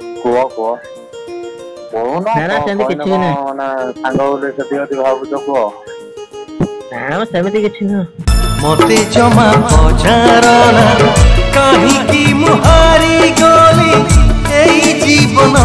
कुह कुह कौन ना ना सेमती कहना किछि ना माने सांग बोले से भावुच कुह ना सेमती किछि ना मोते जमा पचारना कहीं की मुहारी गली एई जीवन